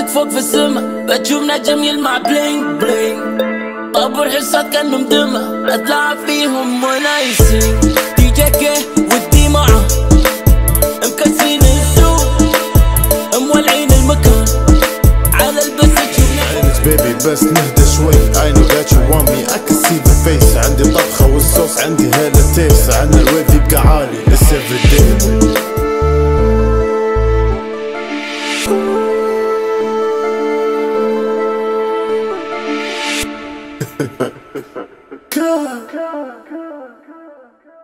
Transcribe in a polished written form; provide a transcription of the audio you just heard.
طارت فوق في السما بتشوف نجم يلمع بلينك بلينك. طابور حصات كانوا مدمة اتلعب فيهم ونايسين. دي جي كي ودي معه مكسرين السوق مولعين المكان على البس تشوف بيبي بس نهدى شوي. I know that you want me I can see the face. عندي طبخة والصوص عندي هالة تيس. عنا الويف يبقى عالي It's everyday.